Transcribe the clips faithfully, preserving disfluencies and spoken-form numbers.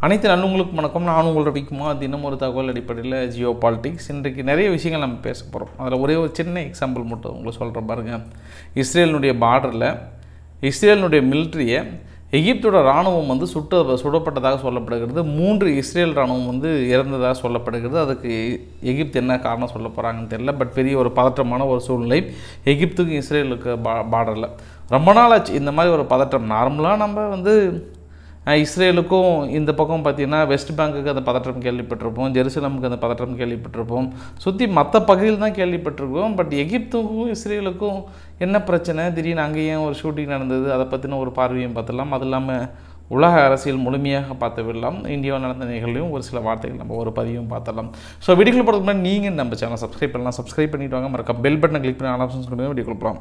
அனைத்து நல்லவங்களுக்கும் வணக்கம். நான் உங்கள் ரவிக்குமார். தினம் ஒரு தகவல் அடிப்படையில் ஜியோ பாலிட்டிக்ஸ். இன்றைக்கு நிறைய விஷயங்கள் நம்ம பேச போகிறோம். அதில் ஒரே ஒரு சின்ன எக்ஸாம்பிள் மட்டும் உங்களுக்கு சொல்கிற பாருங்கள். இஸ்ரேலினுடைய பார்டரில் இஸ்ரேலினுடைய மிலிட்ரியை எகிப்தோட இராணுவம் வந்து சுட்ட சுடப்பட்டதாக சொல்லப்படுகிறது. மூன்று இஸ்ரேல் இராணுவம் வந்து இறந்ததாக சொல்லப்படுகிறது. அதுக்கு எகிப்து என்ன காரணம் சொல்ல போகிறாங்கன்னு தெரியல. பட் பெரிய ஒரு பதற்றமான ஒரு சூழ்நிலை எகிப்துக்கும் இஸ்ரேலுக்கு பா பார்டரில் ரொம்ப நாள் ஆச்சு இந்த மாதிரி ஒரு பதட்டம். நார்மலாக நம்ம வந்து இஸ்ரேலுக்கும் இந்த பக்கம் பார்த்திங்கன்னா வெஸ்ட் பேங்குக்கு அந்த பதற்றம் கேள்விப்பட்டிருப்போம், ஜெருசலமுக்கு அந்த பதற்றம் கேள்விப்பட்டிருப்போம், சுற்றி மற்ற பகுதியில் தான் கேள்விப்பட்டிருக்கோம். பட் எகிப்துக்கும் இஸ்ரேலுக்கும் என்ன பிரச்சனை, திடீர்னு அங்கேயும் ஒரு ஷூட்டிங் நடந்தது, அதை பற்றின ஒரு பார்வையும் பார்த்துடலாம். அது இல்லாமல் உலக அரசியல் முழுமையாக பார்த்து விடலாம். இந்தியாவில் நடந்த நிகழ்வையும் ஒரு சில வார்த்தைகள் நம்ம ஒரு பதிவும் பார்த்துடலாம். ஸோ வீடியோக்குள்ள போகிறதுக்கு முன்னாடி நீங்கள் நம்ம சேனல் சப்ஸ்கிரைப் பண்ணலாம். சப்ஸ்கிரைப் பண்ணிட்டு வாங்க. மறக்க பெல் பட்டனை கிளிக் பண்ணி ஆல் ஆப்ஷன்ஸ் கொடுங்க. வீடியோக்குள்ள போகலாம்.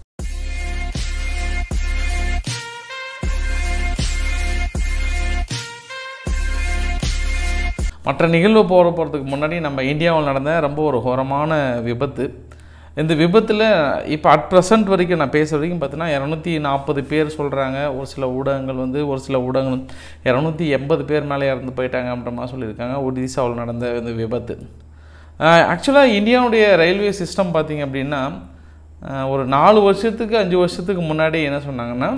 மற்ற நிகழ்வு போகிற போகிறதுக்கு முன்னாடி நம்ம இந்தியாவில் நடந்த ரொம்ப ஒரு ஹோரமான விபத்து. இந்த விபத்தில் இப்போ அட் ப்ரெசன்ட் வரைக்கும் நான் பேசுகிற வரைக்கும் பார்த்தீங்கன்னா இரநூத்தி நாற்பது பேர் சொல்கிறாங்க. ஒரு சில ஊடகங்கள் வந்து ஒரு சில ஊடகங்கள் இரநூத்தி எண்பது பேர் மேலே இறந்து போயிட்டாங்க அப்படின்ற மாதிரி சொல்லியிருக்காங்க. ஒடிசாவில் நடந்த இந்த விபத்து. ஆக்சுவலாக இந்தியாவுடைய ரயில்வே சிஸ்டம் பார்த்திங்க அப்படின்னா ஒரு நாலு வருஷத்துக்கு அஞ்சு வருஷத்துக்கு முன்னாடி என்ன சொன்னாங்கன்னா,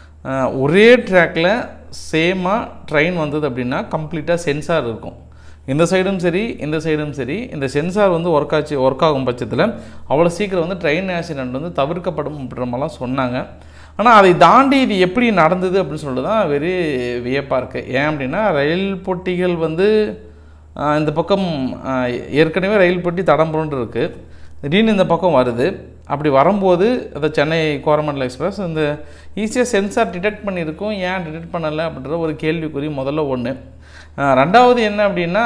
ஒரே ட்ராக்கில் சேமாக ட்ரெயின் வந்தது அப்படின்னா கம்ப்ளீட்டாக சென்சார் இருக்கும். இந்த சைடும் சரி இந்த சைடும் சரி இந்த சென்சார் வந்து ஒர்க் ஆச்சு ஒர்க் ஆகும் பட்சத்தில் அவ்வளோ சீக்கிரம் வந்து ட்ரெயின் ஆக்சிடெண்ட் வந்து தவிர்க்கப்படும் அப்படின்ற மாதிரிலாம் சொன்னாங்க. ஆனால் அதை தாண்டி இது எப்படி நடந்தது அப்படின்னு சொல்லிட்டு தான் வெரி வியப்பாக இருக்குது. ஏன் அப்படின்னா ரயில் போட்டிகள் வந்து இந்த பக்கம் ஏற்கனவே ரயில் போட்டி தடம்புரண்டு இருக்குது. திடீர்னு இந்த பக்கம் வருது. அப்படி வரும்போது அந்த சென்னை கோரமண்டல் எக்ஸ்பிரஸ் இந்த ஈஸியாக சென்சார் டிடெக்ட் பண்ணியிருக்கோம், ஏன் டிடெக்ட் பண்ணலை அப்படின்ற ஒரு கேள்விக்குறி முதல்ல ஒன்று. ரெண்டாவது என்ன அப்படின்னா,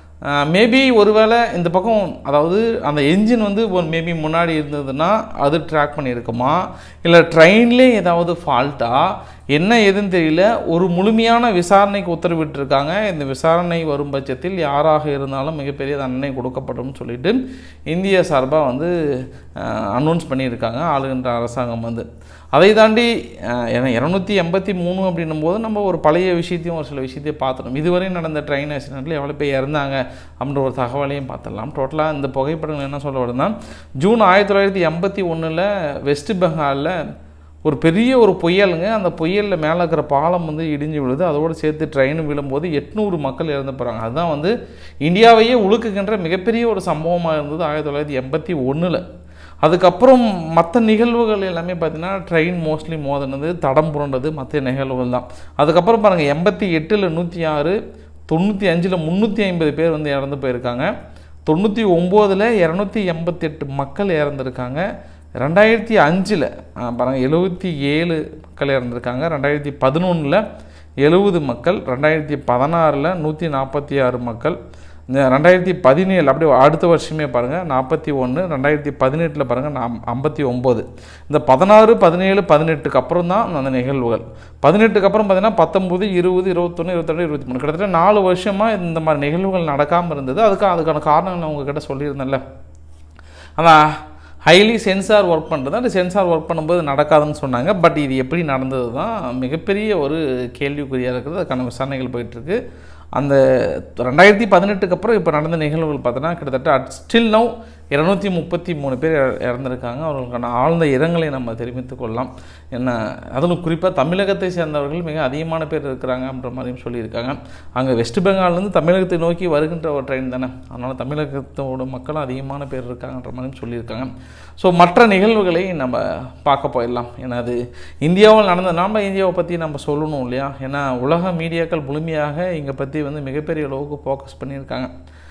மேபி ஒருவேளை இந்த பக்கம் அதாவது அந்த என்ஜின் வந்து ஒரு மேபி முன்னாடி இருந்ததுன்னா அது ட்ராக் பண்ணியிருக்குமா, இல்லை ட்ரெயின்லே ஏதாவது ஃபால்ட்டா என்ன எதுன்னு தெரியல. ஒரு முழுமையான விசாரணைக்கு உத்தரவிட்டிருக்காங்க. இந்த விசாரணை வரும் பட்சத்தில் யாராக இருந்தாலும் மிகப்பெரிய தண்டனை கொடுக்கப்படும் சொல்லிட்டு இந்திய சார்பாக வந்து அனௌன்ஸ் பண்ணியிருக்காங்க ஆளுகின்ற அரசாங்கம் வந்து. அதை தாண்டி ஏன்னா இரநூத்தி எண்பத்தி மூணு அப்படின்னும் போது நம்ம ஒரு பழைய விஷயத்தையும் ஒரு சில விஷயத்தையும் பார்த்துட்டோம். இதுவரை நடந்த ட்ரெயின் ஆக்சிடெண்ட்டில் எவ்வளோ பேர் இறந்தாங்க அப்படின்ற ஒரு தகவலையும் பார்த்துடலாம். டோட்டலாக இந்த புகைப்படங்கள் என்ன சொல்ல வருதுன்னா, ஜூன் ஆயிரத்தி தொள்ளாயிரத்தி எண்பத்தி ஒன்றில் வெஸ்ட் பெங்காலில் ஒரு பெரிய ஒரு புயலுங்க. அந்த புயலில் மேலே இருக்கிற பாலம் வந்து இடிஞ்சு விழுது. அதோடு சேர்த்து ட்ரெயின் விழும்போது எட்நூறு மக்கள் இறந்து போகிறாங்க. அதுதான் வந்து இந்தியாவையே உழுக்குகின்ற மிகப்பெரிய ஒரு சம்பவமாக இருந்தது ஆயிரத்தி தொள்ளாயிரத்தி எண்பத்தி ஒன்றில். அதுக்கப்புறம் மற்ற நிகழ்வுகள் எல்லாமே பார்த்திங்கன்னா ட்ரெயின் மோஸ்ட்லி மோதினது, தடம் புரண்டது மற்ற நிகழ்வுகள் தான். அதுக்கப்புறம் பாருங்கள், எண்பத்தி எட்டில் நூற்றி ஆறு, தொண்ணூற்றி அஞ்சில் முந்நூற்றி ஐம்பது பேர் வந்து இறந்து போயிருக்காங்க. தொண்ணூற்றி ஒம்போதில் இரநூத்தி எண்பத்தி எட்டு மக்கள் இறந்துருக்காங்க. ரெண்டாயிரத்தி அஞ்சில் பாருங்கள் எழுபத்தி ஏழு மக்கள் இறந்துருக்காங்க. ரெண்டாயிரத்தி பதினொன்றில் எழுபது மக்கள், ரெண்டாயிரத்தி பதினாறில் நூற்றி நாற்பத்தி ஆறு மக்கள், இந்த ரெண்டாயிரத்தி பதினேழு அப்படி அடுத்த வருஷமே பாருங்கள் நாற்பத்தி ஒன்று, ரெண்டாயிரத்தி பதினெட்டில் பாருங்கள் நான் ஐம்பத்தி ஒம்பது. இந்த பதினாறு பதினேழு பதினெட்டுக்கு அப்புறம் தான் அந்த நிகழ்வுகள். பதினெட்டுக்கு அப்புறம் பார்த்திங்கன்னா பத்தொம்பது, இருபது, இருபத்தொன்று, இருபத்தெட்டு, இருபத்தி மூணு கிட்டத்தட்ட நாலு வருஷமாக இந்த மாதிரி நிகழ்வுகள் நடக்காமல் இருந்தது. அதுக்கு அதுக்கான காரணங்கள் நான் உங்ககிட்ட சொல்லியிருந்தேன்ல. அதான் ஹைலி சென்சார் ஒர்க் பண்ணுறது. அந்த சென்சார் ஒர்க் பண்ணும்போது நடக்காதுன்னு சொன்னாங்க. பட் இது எப்படி நடந்தது தான் மிகப்பெரிய ஒரு கேள்விக்குறியாக இருக்குது. அதுக்கான விசாரணைகள் போயிட்டுருக்கு. அந்த ரெண்டாயிரத்தி பதினெட்டுக்கு அப்புறம் இப்போ நடந்த நிகழ்வுகள் பார்த்தோன்னா கிட்டத்தட்ட ஸ்டில் நவ் இருநூற்றி முப்பத்தி மூணு பேர் இறந்துருக்காங்க. அவர்களுக்கான ஆழ்ந்த இரங்கலை நம்ம தெரிவித்துக் கொள்ளலாம். என்ன அதிலும் குறிப்பாக தமிழகத்தை சேர்ந்தவர்கள் மிக அதிகமான பேர் இருக்கிறாங்க அப்படின்ற மாதிரியும் சொல்லியிருக்காங்க. அங்கே வெஸ்ட் பெங்கால்லேருந்து தமிழகத்தை நோக்கி வருகின்ற ஒரு ட்ரெயின் தானே, அதனால் தமிழகத்தோட மக்களும் அதிகமான பேர் இருக்காங்கன்ற மாதிரியும் சொல்லியிருக்காங்க. ஸோ மற்ற நிகழ்வுகளை நம்ம பார்க்க போயிடலாம். ஏன்னா அது இந்தியாவில் நடந்த நாம் இந்தியாவை பற்றி நம்ம சொல்லணும் இல்லையா. ஏன்னா உலக மீடியாக்கள் முழுமையாக இங்கே பற்றி வந்து மிகப்பெரிய அளவுக்கு ஃபோக்கஸ் பண்ணியிருக்காங்க.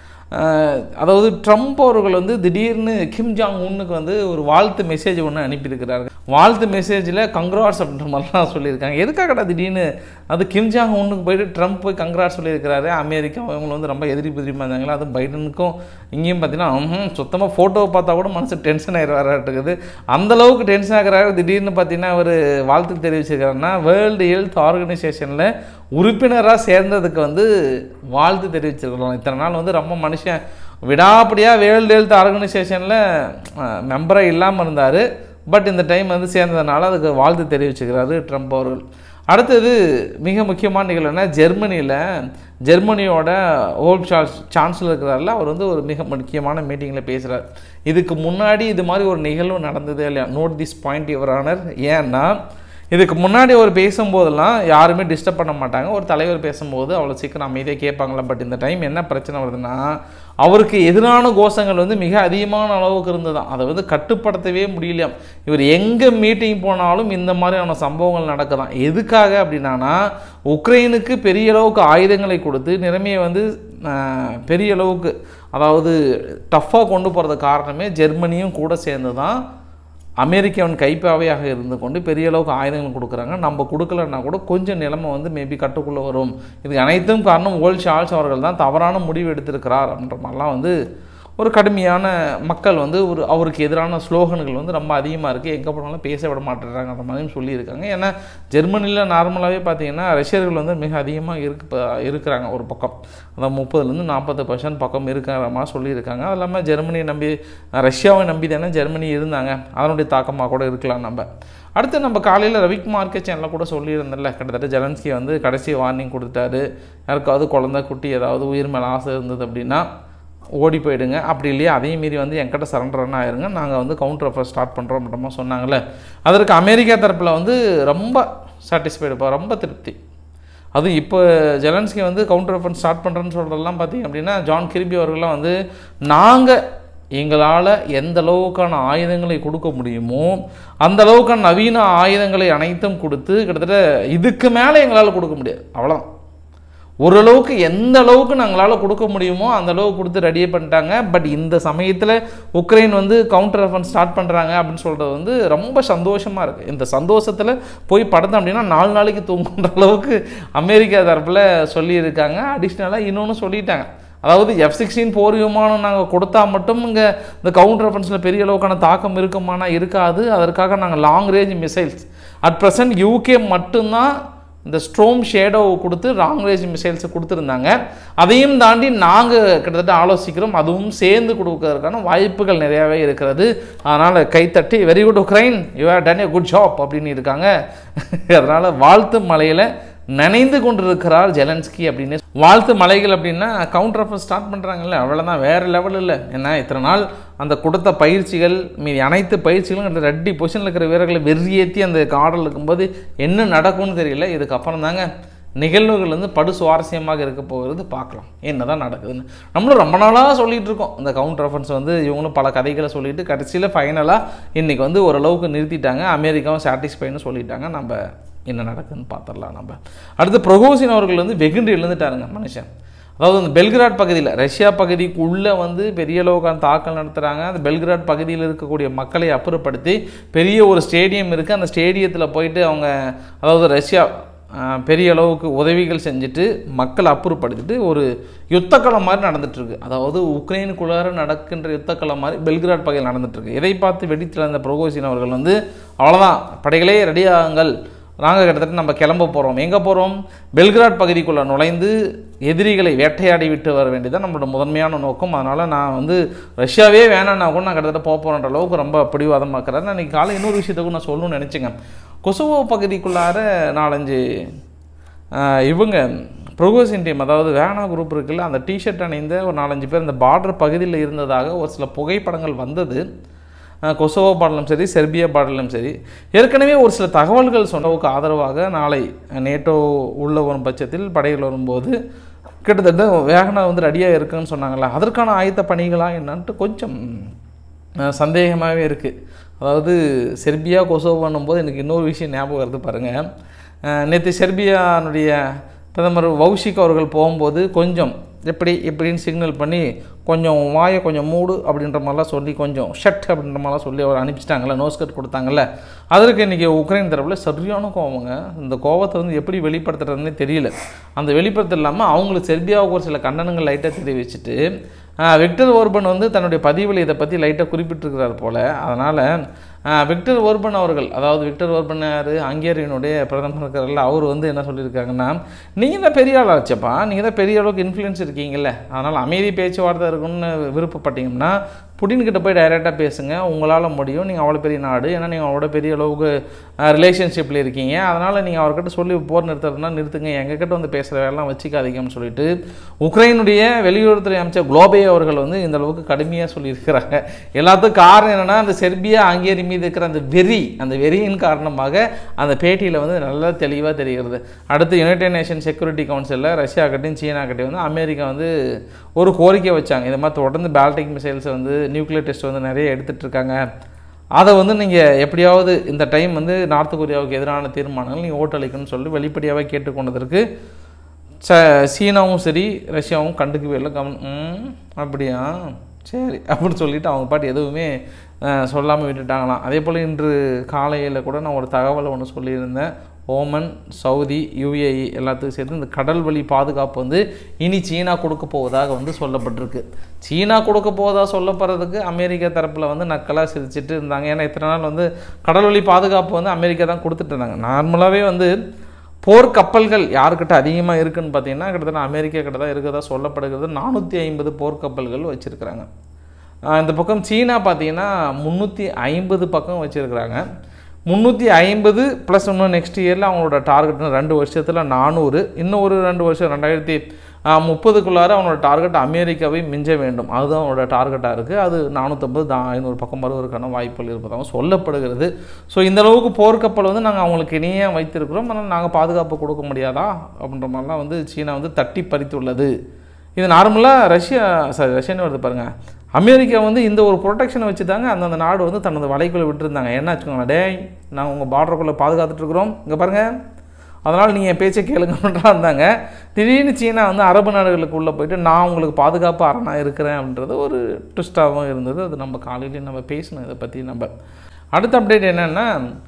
அதாவது ட்ரம்ப் அவர்கள் வந்து திடீர்னு கிம் ஜாங் உன்னுக்கு வந்து ஒரு வாழ்த்து மெசேஜ் ஒன்று அனுப்பியிருக்கிறாரு. வாழ்த்து மெசேஜில் கங்க்ராட்ஸ் அப்படின்ற மாதிரிலாம் சொல்லியிருக்காங்க. எதுக்காகடா திடீர்னு அது கிம் ஜாங் உன்னுக்கு போய்ட்டு ட்ரம்ப் போய் கங்க்ராட்ஸ் சொல்லியிருக்கிறாரு. அமெரிக்கா அவங்களை வந்து ரொம்ப எதிரி புதிரிமா இருந்தாங்களா. அது பைடனுக்கும் இங்கேயும் பார்த்தீங்கன்னா சுத்தமாக ஃபோட்டோவை பார்த்தா கூட மனசு டென்ஷன் ஆகிடுவாராட்டுக்குது. அந்தளவுக்கு டென்ஷன் ஆகிறாரு. திடீர்னு பார்த்தீங்கன்னா அவர் வாழ்த்து தெரிவிச்சிருக்காருன்னா வேர்ல்டு ஹெல்த் ஆர்கனைசேஷனில் உறுப்பினராக சேர்ந்ததுக்கு வந்து வாழ்த்து தெரிவிச்சிருக்கிறோம். இத்தனை நாள் வந்து ரொம்ப மனுஷன் விடாப்படியாக வேர்ல்டு ஹெல்த் ஆர்கனைசேஷனில் மெம்பராக இல்லாமல் இருந்தார். பட் இந்த டைம் வந்து சேர்ந்ததுனால அதுக்கு வாழ்த்து தெரிவிச்சுக்கிறாரு ட்ரம்ப் அவர்கள். அடுத்தது மிக முக்கியமான நிகழ்வுனா ஜெர்மனியில் ஜெர்மனியோட ஓல்ட் சான்ஸ் சான்சலர் இருக்கிறாரில்ல, அவர் வந்து ஒரு மிக முக்கியமான மீட்டிங்கில் பேசுகிறார். இதுக்கு முன்னாடி இது மாதிரி ஒரு நிகழ்வு நடந்ததே இல்லையா? Note this point your honour. ஏன்னா இதுக்கு முன்னாடி அவர் பேசும்போதெல்லாம் யாருமே டிஸ்டர்ப் பண்ண மாட்டாங்க. ஒரு தலைவர் பேசும்போது அவ்வளோ சீக்கிரம் அமைதியாக கேட்பாங்களா. பட் இந்த டைம் என்ன பிரச்சனை வருதுன்னா, அவருக்கு எதிரான கோஷங்கள் வந்து மிக அதிகமான அளவுக்கு இருந்ததுதான். அதை வந்து கட்டுப்படுத்தவே முடியலையாம். இவர் எங்கே மீட்டிங் போனாலும் இந்த மாதிரியான சம்பவங்கள் நடக்குதான். எதுக்காக அப்படின்னா, உக்ரைனுக்கு பெரிய அளவுக்கு ஆயுதங்களை கொடுத்து நிலைமையை வந்து பெரிய அளவுக்கு அதாவது டஃப்பாக கொண்டு போகிறது காரணமே ஜெர்மனியும் கூட சேர்ந்து தான் அமெரிக்காவின் கைப்பாவையாக இருந்து கொண்டு பெரிய அளவுக்கு ஆயுதங்கள் கொடுக்குறாங்க. நம்ம கொடுக்கலன்னா கூட கொஞ்சம் நிலைமை வந்து மேபி கட்டுக்குள்ளே வரும். இதுக்கு அனைத்தும் காரணம் ஓல்ட் சார்ல்ஸ் அவர்கள் தான் தவறான முடிவு எடுத்திருக்கிறார் அப்படின்ற மாதிரிலாம் வந்து ஒரு கடுமையான மக்கள் வந்து ஒரு அவருக்கு எதிரான ஸ்லோகன்கள் வந்து ரொம்ப அதிகமாக இருக்குது. எங்கே போனாலும் பேச விட மாட்டேறாங்க அந்த மாதிரியும் சொல்லியிருக்காங்க. ஏன்னா ஜெர்மனியில் நார்மலாகவே பார்த்தீங்கன்னா ரஷ்யர்கள் வந்து மிக அதிகமாக இருக்கு இருக்கிறாங்க. ஒரு பக்கம் அதான் முப்பதுலேருந்து நாற்பது பர்சன்ட் பக்கம் இருக்கிற மாதிரி சொல்லியிருக்காங்க. அது இல்லாமல் ஜெர்மனியை நம்பி ரஷ்யாவை நம்பி தானே ஜெர்மனி இருந்தாங்க. அதனுடைய தாக்கமாக கூட இருக்கலாம். நம்ம அடுத்து நம்ம காலையில் ரவிக்குமார் சேனலில் கூட சொல்லியிருந்தல, கிட்டத்தட்ட ஜெலன்ஸ்கி வந்து கடைசி வார்னிங் கொடுத்துட்டாரு. யாருக்காவது குழந்தை குட்டி ஏதாவது உயிர் மேலே ஆசை இருந்தது அப்படின்னா ஓடி போயிடுங்க, அப்படி இல்லையா அதையும் மீறி வந்து என்கிட்ட சரண்டர்னா ஆயிருங்க, நாங்கள் வந்து கவுண்டர் ஆஃபர் ஸ்டார்ட் பண்ணுறோம் அப்படின்ற சொன்னாங்களே. அதற்கு அமெரிக்கா தரப்பில் வந்து ரொம்ப சாட்டிஸ்ஃபைடுப்பா, ரொம்ப திருப்தி. அதுவும் இப்போ ஜெலன்ஸ்கி வந்து கவுண்டர் ஆஃபர் ஸ்டார்ட் பண்ணுறேன்னு சொல்கிறதெல்லாம் பார்த்திங்க அப்படின்னா, ஜான் கிர்பி அவர்கள்லாம் வந்து நாங்கள் எங்களால் எந்த அளவுக்கான ஆயுதங்களை கொடுக்க முடியுமோ அந்த அளவுக்கான நவீன ஆயுதங்களை அனைத்தும் கொடுத்து கிட்டத்தட்ட இதுக்கு மேலே எங்களால் கொடுக்க முடியாது, அவ்வளோதான். ஓரளவுக்கு எந்த அளவுக்கு நாங்களால் கொடுக்க முடியுமோ அந்த அளவுக்கு கொடுத்து ரெடியே பண்ணிட்டாங்க. பட் இந்த சமயத்தில் உக்ரைன் வந்து கவுண்டர் ஆஃபன் ஸ்டார்ட் பண்ணுறாங்க அப்படின்னு சொல்கிறது வந்து ரொம்ப சந்தோஷமாக இருக்குது. இந்த சந்தோஷத்தில் போய் படுத்தோம் அப்படின்னா நாலு நாளைக்கு தூங்குன்ற அளவுக்கு அமெரிக்கா தரப்பில் சொல்லியிருக்காங்க. அடிஷ்னலாக இன்னொன்று சொல்லிட்டாங்க, அதாவது எஃப் சிக்ஸ்டீன் போர் விமானம் நாங்கள் கொடுத்தா மட்டும் இங்கே இந்த கவுண்டர் ஆஃபன்ஸில் பெரிய அளவுக்கான தாக்கம் இருக்குமானா இருக்காது. அதற்காக நாங்கள் long range missiles at present UK மட்டும்தான் இந்த ஸ்ட்ரோம் ஷேடோ கொடுத்து லாங் ரேஞ்ச் மிசைல்ஸை கொடுத்துருந்தாங்க. அதையும் தாண்டி நாங்கள் கிட்டத்தட்ட ஆலோசிக்கிறோம், அதுவும் சேர்ந்து கொடுக்கறதுக்கான வாய்ப்புகள் நிறையாவே இருக்கிறது. அதனால் கைத்தட்டி very good Ukraine, you have done a good job அப்படின்னு இருக்காங்க. அதனால் வாழ்த்து மலையில் நனைந்து கொண்டிருக்கிறார் ஜெலன்ஸ்கி அப்படின்னு. வாழ்த்து மலைகள் அப்படின்னா கவுண்டர் ஆஃபர் ஸ்டார்ட் பண்ணுறாங்கல்ல, அவ்வளோதான், வேறு லெவல் இல்லை. ஏன்னா இத்தனை நாள் அந்த கொடுத்த பயிற்சிகள் மீதி அனைத்து பயிற்சிகளும் ரெட்டி பொசிஷனில் இருக்கிற வீரர்களை வெறியேற்றி அந்த காடல் இருக்கும்போது என்ன நடக்கும்னு தெரியல. இதுக்கப்புறம் தாங்க நிகழ்வுகள் வந்து படு சுவாரஸ்யமாக இருக்க போகிறது. பார்க்கலாம் என்ன தான் நடக்குதுன்னு. நம்மளும் ரொம்ப நாளாக சொல்லிகிட்டு இருக்கோம் இந்த கவுண்டர் ஆஃபன்ஸ் வந்து. இவங்களும் பல கதைகளை சொல்லிவிட்டு கடைசியில் ஃபைனலாக இன்றைக்கி வந்து ஓரளவுக்கு நிறுத்திட்டாங்க. அமெரிக்காவும் சாட்டிஸ்ஃபைன்னு சொல்லிட்டாங்க. நம்ம என்ன நடக்குதுன்னு பார்த்துடலாம். நம்ம அடுத்து ப்ரொகோசின் அவர்கள் வந்து வெகுண்டு எழுந்துட்டாருங்க மனுஷன். அதாவது அந்த பெல்கிராட் பகுதியில் ரஷ்யா பகுதிக்குள்ளே வந்து பெரிய அளவுக்கான தாக்கல் நடத்துகிறாங்க. அந்த பெல்கிராட் பகுதியில் இருக்கக்கூடிய மக்களை அப்புறப்படுத்தி பெரிய ஒரு ஸ்டேடியம் இருக்குது. அந்த ஸ்டேடியத்தில் போயிட்டு அவங்க அதாவது ரஷ்யா பெரிய அளவுக்கு உதவிகள் செஞ்சுட்டு மக்களை அப்புறப்படுத்திட்டு ஒரு யுத்தக்களம் மாதிரி நடந்துகிட்ருக்கு. அதாவது உக்ரைனுக்குள்ளார நடக்கின்ற யுத்தக்களம் மாதிரி பெல்கிராட் பகுதியில் நடந்துகிட்ருக்கு. இதை பார்த்து வெடித்தில் அந்த ப்ரொகோசின் அவர்கள் வந்து அவ்வளோதான், படைகளே ரெடியாகுங்கள், நாங்கள் கிட்டத்தட்ட நம்ம கிளம்ப போகிறோம். எங்கே போகிறோம்? பெல்கிராட் பகுதிக்குள்ளே நுழைந்து எதிரிகளை வேட்டையாடி விட்டு வர வேண்டியதான் நம்மளோட முதன்மையான நோக்கம். அதனால் நான் வந்து ரஷ்யாவே வேணான்னா கூட நான் கிட்டத்தட்ட போக போகிறன்ற அளவுக்கு ரொம்ப பிடிவாதமாக்குறேன். நான் இன்றைக்கி காலை இன்னொரு விஷயத்துக்கும் நான் சொல்லணும்னு நினச்சிங்க. கொசோவோ பகுதிக்குள்ளார நாலஞ்சு இவங்க ப்ரொகோசின் டீம், அதாவது வேனா குரூப் இருக்குல்ல, அந்த டிஷர்ட் அணிந்த ஒரு நாலஞ்சு பேர் இந்த பார்டர் பகுதியில் இருந்ததாக ஒரு சில புகைப்படங்கள் வந்தது. கொசோவோ பார்டலும் சரி, செர்பியா பார்டலும் சரி. ஏற்கனவே ஒரு சில தகவல்கள் சொன்னவுக்கு ஆதரவாக நாளை நேட்டோ உள்ள வரும் பட்சத்தில் படைகள் வரும்போது கிட்டத்தட்ட வேகனா வந்து ரெடியாக இருக்குன்னு சொன்னாங்களா, அதற்கான ஆயத்த பணிகளாக என்னன்ட்டு கொஞ்சம் சந்தேகமாகவே இருக்குது. அதாவது செர்பியா கொசோவோன்னும் போது எனக்கு இன்னொரு விஷயம் ஞாபகம் வருது பாருங்கள். நேற்று செர்பியானுடைய பிரதமர் வவுஷிக் அவர்கள் போகும்போது கொஞ்சம் எப்படி எப்படின்னு சிக்னல் பண்ணி கொஞ்சம் வாயை கொஞ்சம் மூடு அப்படின்ற மாதிரிலாம் சொல்லி கொஞ்சம் ஷட் அப்படின்ற மாதிரிலாம் சொல்லி அவர் அனுப்பிச்சிட்டாங்கல்ல, நோஸ்கட் கொடுத்தாங்கல்ல. அதற்கு இன்றைக்கி உக்ரைன் தரப்பில் சரியான கோவங்க. இந்த கோவத்தை வந்து எப்படி வெளிப்படுத்துறதுன்னே தெரியல. அந்த வெளிப்படுத்த இல்லாமல் அவங்களுக்கு செர்பியாவுக்கு ஒரு சில கண்டனங்கள் லைட்டாக தெரிவிச்சுட்டு விக்டர் ஓர்பன் வந்து தன்னுடைய பதிவில் இதை பற்றி லைட்டாக குறிப்பிட்டிருக்கிறார் போல். அதனால் விக்டர் ஓர்பன் அவர்கள், அதாவது விக்டர் ஓர்பன் யார், ஹங்கேரியனுடைய பிரதமர் இருக்கிறார்கள், அவர் வந்து என்ன சொல்லியிருக்காங்கன்னா, நீங்கள் தான் பெரிய ஆள் ஆச்சப்பா, நீங்கள் தான் பெரிய அளவுக்கு இன்ஃப்ளூயன்ஸ் இருக்கீங்கல்ல, அதனால் அமைதி பேச்சுவார்த்தை இருக்குன்னு விருப்பப்பட்டீங்கன்னா புடின்கிட்ட போய் டைரெக்டாக பேசுங்க, உங்களால் முடியும், நீங்கள் அவ்வளோ பெரிய நாடு, ஏன்னா நீங்கள் அவ்வளோ பெரிய அளவுக்கு ரிலேஷன்ஷிப்பில் இருக்கீங்க, அதனால் நீங்கள் அவர்கிட்ட சொல்லி போர் நிறுத்துறதுனா நிறுத்துங்க, எங்ககிட்ட வந்து பேசுகிற வேலைலாம் வச்சுக்காதீங்கன்னு சொல்லிட்டு உக்ரைனுடைய வெளியுறவுத்துறை அமைச்சர் குளோபே அவர்கள் வந்து இந்த அளவுக்கு கடுமையாக சொல்லியிருக்கிறாங்க. எல்லாத்துக்கும் காரணம் என்னென்னா அந்த செர்பியா ஹங்கேரி மீது இருக்கிற அந்த வெறி, அந்த வெறியின் காரணமாக அந்த பேட்டியில் வந்து நல்லா தெளிவாக தெரிகிறது. அடுத்து யுனைடெட் நேஷன் செக்யூரிட்டி கவுன்சிலில் ரஷ்யா கிட்டையும் சீனா கிட்டையும் வந்து அமெரிக்கா வந்து ஒரு கோரிக்கை வச்சாங்க. இந்த மாதிரி தொடர்ந்து பால்டிக் மிசைல்ஸை வந்து நியூக்ளியர் டெஸ்ட் வந்து நிறைய எடுத்துகிட்டு இருக்காங்க, அதை வந்து நீங்கள் எப்படியாவது இந்த டைம் வந்து நார்த் கொரியாவுக்கு எதிரான தீர்மானங்கள் நீங்கள் ஓட்டளிக்கணும்னு சொல்லி வெளிப்படையாக கேட்டுக்கொண்டதற்கு ச சீனாவும் சரி ரஷ்யாவும் கண்டுக்கவே இல்லை. கம் அப்படியா சரி அப்படின்னு சொல்லிவிட்டு அவங்க பாட்டு எதுவுமே சொல்லாமல் விட்டுட்டாங்களாம். அதே போல் இன்று காலையில் கூட நான் ஒரு தகவலை ஒன்று சொல்லியிருந்தேன். ஓமன், சவுதி, யுஏஇ எல்லாத்துக்கும் சேர்த்து இந்த கடல் வழி பாதுகாப்பு வந்து இனி சீனா கொடுக்க போவதாக வந்து சொல்லப்பட்டிருக்கு. சீனா கொடுக்க போவதாக சொல்லப்படுறதுக்கு அமெரிக்கா தரப்பில் வந்து நக்கலாக சிரிச்சிட்டு இருந்தாங்க. ஏன்னா இத்தனை நாள் வந்து கடல் வழி பாதுகாப்பு வந்து அமெரிக்கா தான் கொடுத்துட்டு இருந்தாங்க. நார்மலாகவே வந்து போர்க்கப்பல்கள் யாருக்கிட்ட அதிகமாக இருக்குதுன்னு பார்த்தீங்கன்னா கிட்டத்தட்ட அமெரிக்கா கிட்ட தான் இருக்கிறதா சொல்லப்படுகிறது. நானூற்றி ஐம்பது போர்க்கப்பல்கள் வச்சுருக்கிறாங்க. இந்த பக்கம் சீனா பார்த்தீங்கன்னா முந்நூற்றி ஐம்பது பக்கம் வச்சுருக்கிறாங்க. முந்நூற்றி ஐம்பது ப்ளஸ் இன்னும் நெக்ஸ்ட் இயரில் அவங்களோட டார்கெட் ரெண்டு வருஷத்தில் நானூறு, இன்னும் ஒரு ரெண்டு வருஷம் ரெண்டாயிரத்தி முப்பதுக்குள்ளார அவனோட டார்கெட் அமெரிக்காவை மிஞ்ச வேண்டும், அதுதான் அவனோட டார்கெட்டாக இருக்குது. அது நானூற்றம்பது தான் ஐநூறு பக்கம் வருவதற்கான வாய்ப்புகள் இருப்பதாக சொல்லப்படுகிறது. ஸோ இந்தளவுக்கு போர்க்கப்பல் வந்து நாங்கள் அவங்களுக்கு இணையாக வைத்திருக்கிறோம், ஆனால் நாங்கள் பாதுகாப்பு கொடுக்க முடியாதா அப்படின்ற மாதிரிலாம் வந்து சீனா வந்து தட்டி பறித்துள்ளது. இது நார்மலாக ரஷ்யா சாரி ரஷ்யான்னு வருது பாருங்கள், அமெரிக்கா வந்து இந்த ஒரு ப்ரொடெக்ஷனை வச்சு தாங்க அந்தந்த நாடு வந்து தனது வலைக்குள்ளே விட்டுருந்தாங்க. என்ன வச்சுக்கோங்களேன், டே நாங்கள் உங்கள் பார்டருக்குள்ளே பாதுகாத்துட்ருக்குறோம், இங்கே பாருங்கள், அதனால் நீங்கள் என் பேச்சை கேளுங்கன்றா இருந்தாங்க. திடீர்னு சீனா வந்து அரபு நாடுகளுக்கு உள்ளே போயிட்டு நான் உங்களுக்கு பாதுகாப்பு அரணாக இருக்கிறேன் அப்படின்றது ஒரு ட்விஸ்டாகவும் இருந்தது. அது நம்ம காலையிலேயே நம்ம பேசணும் இதை பற்றி. நம்ம அடுத்த அப்டேட் என்னென்னா,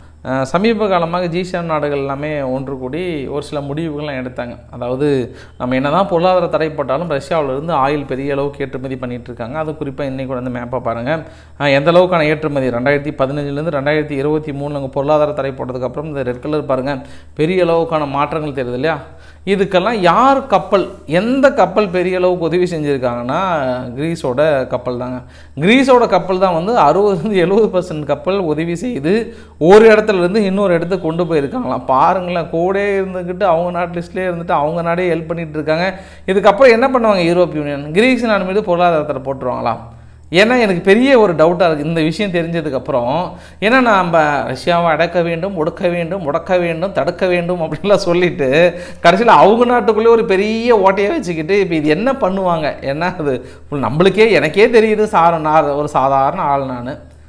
சமீப காலமாக ஜி செவன் நாடுகள் எல்லாமே ஒன்று கூடி ஒரு சில முடிவுகள்லாம் எடுத்தாங்க. அதாவது நம்ம என்ன தான் பொருளாதார தடை போட்டாலும் ரஷ்யாவிலிருந்து ஆயில் பெரிய அளவுக்கு ஏற்றுமதி பண்ணிகிட்டு இருக்காங்க. அது குறிப்பாக இன்றைக்கி கூட வந்து மேப்பை பாருங்கள், எந்த அளவுக்கான ஏற்றுமதி ரெண்டாயிரத்தி பதினஞ்சுலேருந்து ரெண்டாயிரத்தி இருபத்தி மூணு அங்கே பொருளாதார தடை போட்டதுக்கப்புறம் இந்த ரெட் கலர் பாருங்கள் பெரிய அளவுக்கான மாற்றங்கள் தெரியுது இல்லையா. இதுக்கெல்லாம் யார் கப்பல், எந்த கப்பல் பெரிய அளவுக்கு உதவி செஞ்சுருக்காங்கன்னா கிரீஸோட கப்பல் தாங்க. கிரீஸோட கப்பல் தான் வந்து அறுபதுலேருந்து எழுபது பர்சன்ட் கப்பல் உதவி செய்து ஒரு இடத்துலேருந்து இன்னொரு இடத்துக்கு கொண்டு போயிருக்காங்களாம். பாருங்களேன், கூட இருந்துக்கிட்டு அவங்க நாட்டு லிஸ்ட்லேயே இருந்துட்டு அவங்க நாடே ஹெல்ப் பண்ணிகிட்டு இருக்காங்க. இதுக்கப்புறம் என்ன பண்ணுவாங்க யூரோப் யூனியன், கிரீஸ் நாடு மீது பொருளாதாரத்தில் போட்டுருவாங்களாம். ஏன்னா எனக்கு பெரிய ஒரு டவுட்டாக இருக்குது இந்த விஷயம் தெரிஞ்சதுக்கப்புறம். ஏன்னா நம்ம ரஷ்யாவை அடக்க வேண்டும், ஒடுக்க வேண்டும், முடக்க வேண்டும், தடுக்க வேண்டும் அப்படின்லாம் சொல்லிவிட்டு கடைசியில் அவங்க நாட்டுக்குள்ளே ஒரு பெரிய ஓட்டையை வச்சுக்கிட்டு இப்போ இது என்ன பண்ணுவாங்க. ஏன்னா அது நம்மளுக்கே எனக்கே தெரியுது, சார நான் ஒரு சாதாரண ஆள், நான்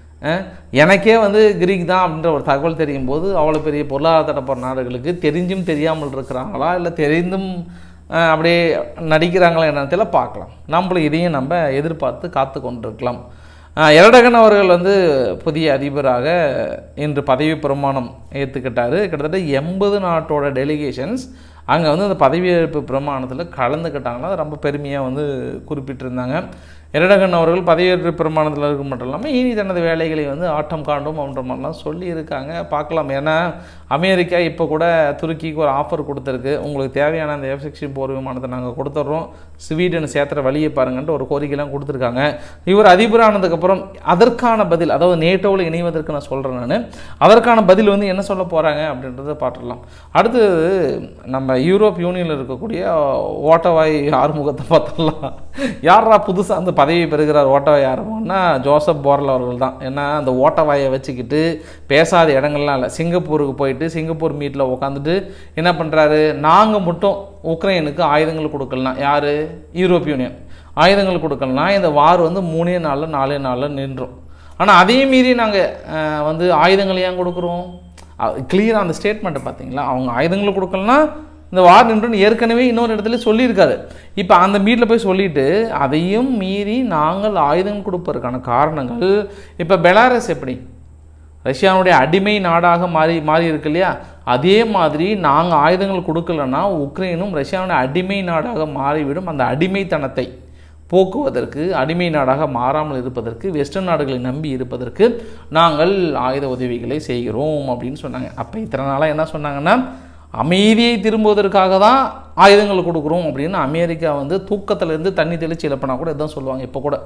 எனக்கே வந்து கிரீக் தான் அப்படின்ற ஒரு தகவல் தெரியும் போது அவ்வளோ பெரிய பொருளாதார தடப்போகிற நாடுகளுக்கு தெரிஞ்சும் தெரியாமல் இருக்கிறாங்களா இல்லை தெரிந்தும் அப்படியே நடிக்கிறாங்களா என்னத்தில் பார்க்கலாம். நம்மளும் இதையும் நம்ம எதிர்பார்த்து காத்து கொண்டிருக்கலாம். எரடகன் அவர்கள் வந்து புதிய அதிபராக இன்று பதவி பிரமாணம் ஏற்றுக்கிட்டார். கிட்டத்தட்ட எண்பது நாட்டோட டெலிகேஷன்ஸ் அங்கே வந்து அந்த பதவியேற்பு பிரமாணத்தில் கலந்துக்கிட்டாங்கன்னா அது ரொம்ப பெருமையாக வந்து குறிப்பிட்டிருந்தாங்க. எரடகன் அவர்கள் பதவியேற்பு பிரமாணத்தில் இருக்க மட்டும் இல்லாமல் இனி தனது வேலைகளை வந்து ஆட்டம் காண்டும் அப்படின்ற மாதிரிலாம் சொல்லியிருக்காங்க. பார்க்கலாம். ஏன்னா அமெரிக்கா இப்போ கூட துருக்கிக்கு ஒரு ஆஃபர் கொடுத்துருக்கு, உங்களுக்கு தேவையான அந்த எஃப் சிக்ஸ்டீன் போர் விமானத்தை நாங்கள் கொடுத்துட்றோம், ஸ்வீடன் சேர்த்துற வழியை பாருங்கன்ட்டு ஒரு கோரிக்கைலாம் கொடுத்துருக்காங்க. இவர் அதிபரானதுக்கப்புறம் அதற்கான பதில், அதாவது நேட்டோவில் இணைவதற்கு நான் சொல்கிறேன் நான், அதற்கான பதில் வந்து என்ன சொல்ல போகிறாங்க அப்படின்றத பார்த்துடலாம். அடுத்து நம்ம யூரோப் யூனியனில் இருக்கக்கூடிய ஓட்டவாய் ஆறுமுகத்தை பார்த்துடலாம். யாரா புதுசாக அந்த பதவி பெறுகிறார் ஓட்டவாய் ஆறுமுகம்னா ஜோசப் போரல் அவர்கள் தான். ஏன்னா அந்த ஓட்டவாயை வச்சுக்கிட்டு பேசாத இடங்கள்லாம் இல்லை. சிங்கப்பூருக்கு போயிட்டு சிங்கப்பூர் மீட்டில் உட்காந்துட்டு என்ன பண்ணுறாரு, நாங்கள் மட்டும் உக்ரைனுக்கு ஆயுதங்கள் கொடுக்கலாம், யார் யூரோப் யூனியன் ஆயுதங்கள் கொடுக்கலாம், இந்த வார் வந்து மூணே நாளில் நாலே நாளில் நின்றோம். ஆனால் அதே மீறி நாங்கள் வந்து ஆயுதங்கள் ஏன் கொடுக்குறோம், கிளியராக அந்த ஸ்டேட்மெண்ட்டை பார்த்தீங்களா. அவங்க ஆயுதங்கள் கொடுக்கலன்னா இந்த வார் நின்றுன்னு ஏற்கனவே இன்னொரு இடத்துல சொல்லியிருக்காரு. இப்போ அந்த மீட்டில் போய் சொல்லிவிட்டு அதையும் மீறி நாங்கள் ஆயுதங்கள் கொடுப்பதற்கான காரணங்கள், இப்போ பெலாரஸ் எப்படி ரஷ்யாவுடைய அடிமை நாடாக மாறி மாறி இருக்கு இல்லையா, அதே மாதிரி நாங்கள் ஆயுதங்கள் கொடுக்கலன்னா உக்ரைனும் ரஷ்யாவுடைய அடிமை நாடாக மாறிவிடும். அந்த அடிமைத்தனத்தை போக்குவதற்கு, அடிமை நாடாக மாறாமல் இருப்பதற்கு, வெஸ்டர்ன் நாடுகளை நம்பி இருப்பதற்கு நாங்கள் ஆயுத உதவிகளை செய்கிறோம் அப்படின்னு சொன்னாங்க. அப்போ இத்தனை நாளாக என்ன சொன்னாங்கன்னா, அமைதியை திரும்புவதற்காக தான் ஆயுதங்கள் கொடுக்குறோம் அப்படின்னு அமெரிக்கா வந்து தூக்கத்திலேருந்து தண்ணி தெளிச்சு இழப்பினா கூட இதுதான் சொல்லுவாங்க. இப்போ கூட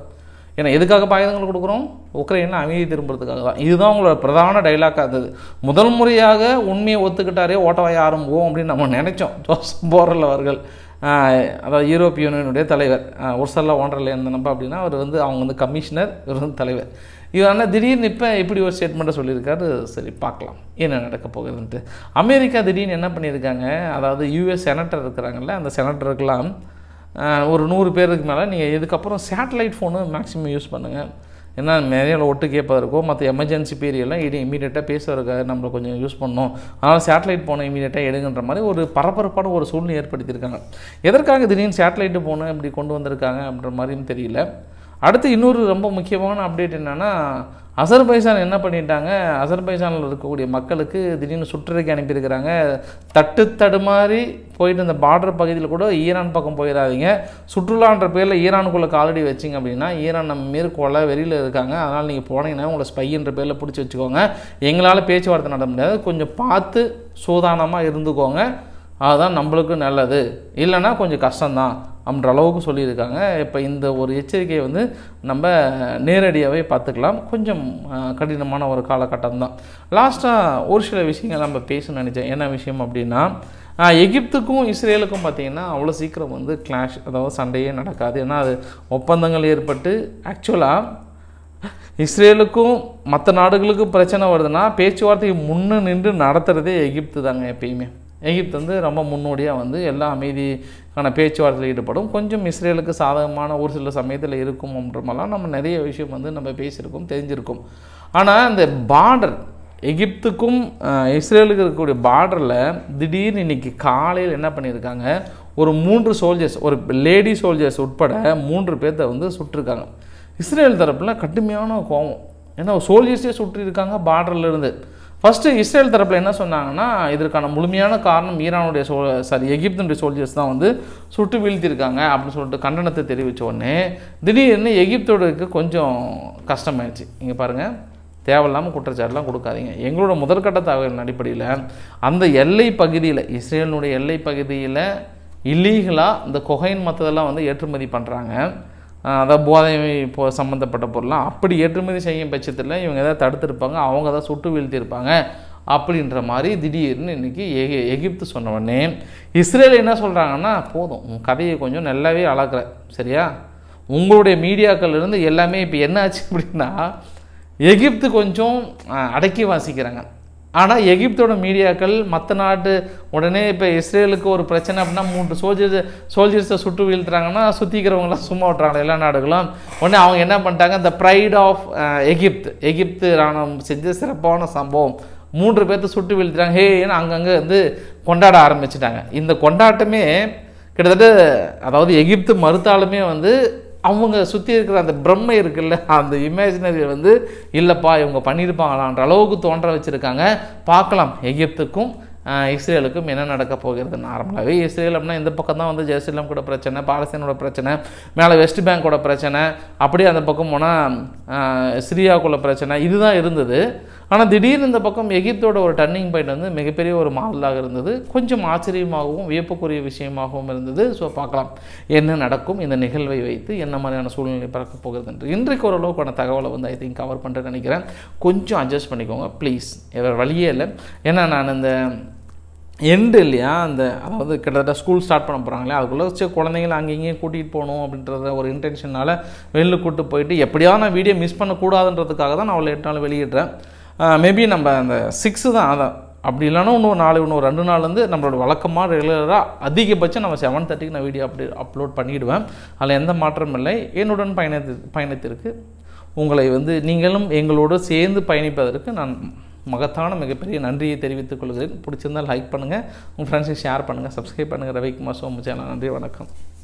ஏன்னா எதுக்காக ஆயுதங்கள் கொடுக்குறோம்? உக்ரைனில் அமைதி திரும்புறதுக்காக தான். இதுதான் உங்களோட பிரதான டைலாக்காக இருந்தது. முதல் முறையாக உண்மையை ஒத்துக்கிட்டாரே ஓட்டவாய ஆரம்புவோம் அப்படின்னு நம்ம நினச்சோம். ஜோசப் போரல் அவர்கள், அதாவது யூரோப்பிய யூனியனுடைய தலைவர், உர்சலா வாண்டர்ல இருந்தனப்பா அப்படின்னா அவர் வந்து அவங்க வந்து கமிஷனர், இவர் வந்து தலைவர். இவர் ஆனால் திடீர்னு இப்போ இப்படி ஒரு ஸ்டேட்மெண்ட்டை சொல்லியிருக்காரு. சரி பார்க்கலாம் என்ன நடக்க போகுதுன்ட்டு. அமெரிக்கா திடீர்னு என்ன பண்ணியிருக்காங்க, அதாவது யூஎஸ் செனட்டர் இருக்கிறாங்கல்ல, அந்த செனட்டருக்கெல்லாம் ஒரு நூறு பேருக்கு மேலே நீங்கள் இதுக்கப்புறம் சேட்டலைட் ஃபோனு மேக்ஸிமம் யூஸ் பண்ணுங்கள், ஏன்னா நிறைய ஒட்டு கேட்பது இருக்கும், மற்ற எமர்ஜென்சி பீரியட்லாம் இது இமீடியட்டாக பேசுறதுக்காக நம்மளை கொஞ்சம் யூஸ் பண்ணணும், அதனால் சேட்டலைட் ஃபோனை இமீடியட்டாக எடுங்கன்ற மாதிரி ஒரு பரபரப்பான ஒரு சூழ்நிலை ஏற்படுத்தியிருக்காங்க. எதற்காக திடீர்னு சேட்டலைட்டு ஃபோனு இப்படி கொண்டு வந்திருக்காங்க அப்படின்ற மாதிரியும் தெரியல. அடுத்து இன்னொரு ரொம்ப முக்கியமான அப்டேட் என்னென்னா, அசர்பைஜான் என்ன பண்ணிட்டாங்க, அசர்பைஜானில் இருக்கக்கூடிய மக்களுக்கு திடீர்னு சுற்றுரைக்கு அனுப்பியிருக்கிறாங்க. தட்டு தடுமாறி போயிட்டு இந்த பார்டர் பகுதியில் கூட ஈரான் பக்கம் போயிடாதீங்க, சுற்றுலான்ற பேரில் ஈரானுக்குள்ளே காலடி வச்சிங்க அப்படின்னா ஈரான் நம்ம மீது கொலை வெறியில் இருக்காங்க, அதனால் நீங்கள் போனீங்கன்னா உங்களை ஸ்பைன்ற பேரில் பிடிச்சி வச்சுக்கோங்க, எங்களால் பேச்சுவார்த்தை நட முடியாது, கொஞ்சம் பார்த்து சூதானமாக இருந்துக்கோங்க, அதுதான் நம்மளுக்கு நல்லது, இல்லைன்னா கொஞ்சம் கஷ்டம்தான் அப்படின்ற அளவுக்கு சொல்லியிருக்காங்க. இப்போ இந்த ஒரு எச்சரிக்கையை வந்து நம்ம நேரடியாகவே பார்த்துக்கலாம். கொஞ்சம் கடினமான ஒரு காலகட்டம் தான். லாஸ்ட்டாக ஒரு சில விஷயங்கள் நம்ம பேசணும்னு நினச்சேன். என்ன விஷயம் அப்படின்னா, எகிப்துக்கும் இஸ்ரேலுக்கும் பார்த்திங்கன்னா அவ்வளோ சீக்கிரம் வந்து கிளாஷ், அதாவது சண்டையே நடக்காது. ஏன்னா அது ஒப்பந்தங்கள் ஏற்பட்டு ஆக்சுவலாக இஸ்ரேலுக்கும் மற்ற நாடுகளுக்கும் பிரச்சனை வருதுன்னா பேச்சுவார்த்தைக்கு முன்னே நின்று நடத்துகிறதே எகிப்து தாங்க. எப்பயுமே எகிப்து வந்து ரொம்ப முன்னோடியாக வந்து எல்லா அமைதிக்கான பேச்சுவார்த்தையில் ஈடுபடும். கொஞ்சம் இஸ்ரேலுக்கு சாதகமான ஒரு சில சமயத்தில் இருக்கும் அப்படின்றமெல்லாம் நம்ம நிறைய விஷயம் வந்து நம்ம பேசியிருக்கோம், தெரிஞ்சிருக்கோம். ஆனால் இந்த பார்டர் எகிப்துக்கும் இஸ்ரேலுக்கு இருக்கக்கூடிய பார்டரில் திடீர்னு இன்றைக்கி காலையில் என்ன பண்ணியிருக்காங்க, ஒரு மூன்று சோல்ஜர்ஸ், ஒரு லேடி சோல்ஜர்ஸ் உட்பட மூன்று பேர்த்த வந்து சுட்டிருக்காங்க. இஸ்ரேல் தரப்பில் கடுமையான கோபம், ஏன்னா சோல்ஜர்ஸே சுட்டிருக்காங்க பார்டரில் இருந்து. ஃபஸ்ட்டு இஸ்ரேல் தரப்பில் என்ன சொன்னாங்கன்னா, இதற்கான முழுமையான காரணம் ஈரானுடைய சோ சாரி எகிப்துடைய சோல்ஜர்ஸ் தான் வந்து சுட்டு வீழ்த்தியிருக்காங்க அப்படின்னு சொல்லிட்டு கண்டனத்தை தெரிவித்த உடனே திடீர்னு எகிப்தோடுக்கு கொஞ்சம் கஷ்டமாயிடுச்சு. இங்கே பாருங்கள், தேவையில்லாமல் குற்றச்சாட்டுலாம் கொடுக்காதீங்க. எங்களோட முதற்கட்ட தகவலின் அடிப்படையில் அந்த எல்லை பகுதியில், இஸ்ரேலினுடைய எல்லை பகுதியில் இல்லீகலாக இந்த கொகைன் மற்றதெல்லாம் வந்து ஏற்றுமதி பண்ணுறாங்க, அதாவது போதை இப்போ சம்மந்தப்பட்ட பொருள்லாம் அப்படி ஏற்றுமதி செய்யும் பட்சத்தில் இவங்க எதாவது தடுத்திருப்பாங்க, அவங்க தான் சுட்டு வீழ்த்தியிருப்பாங்க அப்படின்ற மாதிரி திடீர்னு இன்றைக்கி எகி எகிப்து சொன்ன உடனே இஸ்ரேல் என்ன சொல்கிறாங்கன்னா, போதும் உங்கள் கதையை கொஞ்சம் நல்லாவே அளக்குற சரியா, உங்களுடைய மீடியாக்கள் இருந்து எல்லாமே இப்போ என்ன ஆச்சு அப்படின்னா எகிப்து கொஞ்சம் அடக்கி வாசிக்கிறாங்க. ஆனால் எகிப்தோட மீடியாக்கள் மற்ற நாட்டு உடனே இப்போ இஸ்ரேலுக்கு ஒரு பிரச்சனை அப்படின்னா மூன்று சோல்ஜர்ஸ் சோல்ஜர்ஸை சுட்டு வீழ்த்துறாங்கன்னா சுற்றிக்கிறவங்களாம் சும்மா விட்றாங்க எல்லா நாடுகளும். உடனே அவங்க என்ன பண்ணிட்டாங்க, த ப்ரைட் ஆஃப் எகிப்து, எகிப்து ராணுவம் செஞ்ச சிறப்பான சம்பவம், மூன்று பேர்த்த சுட்டு வீழ்த்துறாங்க ஹே ஏன்னா அங்கங்கே வந்து கொண்டாட ஆரம்பிச்சிட்டாங்க. இந்த கொண்டாட்டமே கிட்டத்தட்ட அதாவது எகிப்து மறுத்தாலுமே வந்து அவங்க சுற்றி இருக்கிற அந்த பிரம்மை இருக்குல்ல, அந்த இமேஜினரி வந்து இல்லைப்பா இவங்க பண்ணியிருப்பாங்களான்ற அளவுக்கு தோன்ற வச்சுருக்காங்க. பார்க்கலாம் எகிப்துக்கும் இஸ்ரேலுக்கும் என்ன நடக்க போகிறது. நார்மலாகவே இஸ்ரேல் அப்படின்னா இந்த பக்கம் தான் வந்து ஜெருசலேம் கூட பிரச்சனை, பாலஸ்தீனோட பிரச்சனை, மேலே வெஸ்ட் பேங்கோட பிரச்சனை, அப்படியே அந்த பக்கம் போனால் சிரியாவுக்குள்ள பிரச்சனை, இதுதான் இருந்தது. ஆனால் திடீர்னு இந்த பக்கம் எகிப்தோட ஒரு டர்னிங் பாயிண்ட் வந்து மிகப்பெரிய ஒரு மாடலாக இருந்தது. கொஞ்சம் ஆச்சரியமாகவும் வியப்புக்குரிய விஷயமாகவும் இருந்தது. ஸோ பார்க்கலாம் என்ன நடக்கும், இந்த நிகழ்வை வைத்து என்ன மாதிரியான சூழ்நிலை பறக்க போகிறது என்று. இன்றைக்கு ஓரளவுக்கான தகவலை வந்து ஐ திங்க் கவர் பண்ணுறேன்னு நினைக்கிறேன். கொஞ்சம் அட்ஜஸ்ட் பண்ணிக்கோங்க ப்ளீஸ், வேறு வழியே இல்லை. ஏன்னா நான் இந்த எண்டு இல்லையா, அந்த அதாவது கிட்டத்தட்ட ஸ்கூல் ஸ்டார்ட் பண்ண போகிறாங்களே, அதுக்குள்ளே வச்சு குழந்தைங்கள அங்கே இங்கேயும் கூட்டிகிட்டு போகணும் அப்படின்றத ஒரு இன்டென்ஷனால் வெளில கூப்பிட்டு போயிட்டு எப்படியாவது நான் வீடியோ மிஸ் பண்ணக்கூடாதுன்றதுக்காக தான் நான் அவ்வளோ எட்டு நாள் வெளியிடுறேன். மேபி நம்ம அந்த சிக்ஸு தான், அதான் அப்படி இல்லைன்னா இன்னும் நாலு இன்னும் ரெண்டு நாள் வந்து நம்மளோட வழக்கமாக ரெகுலராக அதிகபட்சம் நம்ம செவன் தேர்ட்டிக்கு நான் வீடியோ அப்படி அப்லோட் பண்ணிவிடுவேன். அதில் எந்த மாற்றமும் இல்லை. என்னுடன் பயணத்து பயணத்திற்கு உங்களை வந்து நீங்களும் எங்களோடு சேர்ந்து பயணிப்பதற்கு நான் மகத்தான மிகப்பெரிய நன்றியை தெரிவித்துக் கொள்கிறேன். பிடிச்சிருந்தால் லைக் பண்ணுங்கள், உங்கள் ஃப்ரெண்ட்ஸுக்கு ஷேர் பண்ணுங்கள், சப்ஸ்கிரைப் பண்ணுங்கள். ரவிக்குமார் சோமு சேனல். நன்றி, வணக்கம்.